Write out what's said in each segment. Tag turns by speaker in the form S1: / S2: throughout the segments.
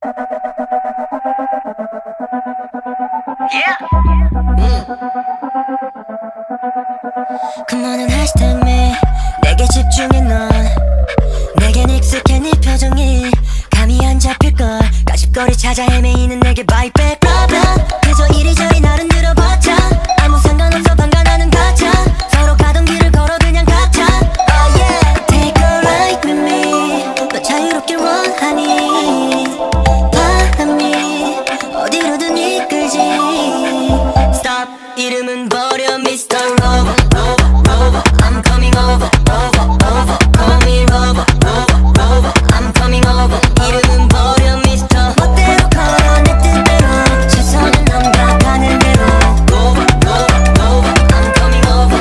S1: 그만은 해시태미 내게 집중해 넌 내겐 익숙해 네 표정이 감이 안 잡힐걸 가십거리 찾아 헤매이는 내게 Bye back problem 그저 이리저리 나를 늘어봤자 아무 상관없어 방관하는 가짜 서로 가던 길을 걸어 그냥 각자 Oh yeah Take a ride with me 너 자유롭길 원하니 바람이 어디로든 이끌지 Stop 이름은 버려 Mr. Rover I'm coming over Call me Rover I'm coming over 이름은 버려 Mr. 멋대로 걸어 내 뜻대로 시선은 넘겨가는 대로 I'm coming over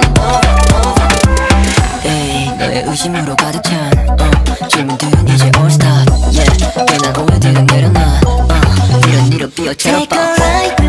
S1: Hey 너의 의심으로 가득 찬 질문들은 이제 all stop Yeah 괜한 오해들은 내려놔 이런 일로 삐어처럼 Take a ride